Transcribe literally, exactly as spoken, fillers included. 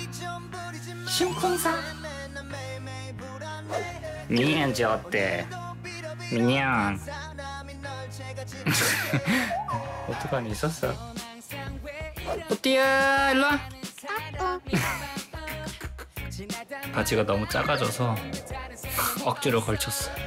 심쿵사. 미니언즈 어때? 미니언. 어떡하니 있었어? 뽀띠야 일로와. 바지가 너무 작아져서 억지로 걸쳤어.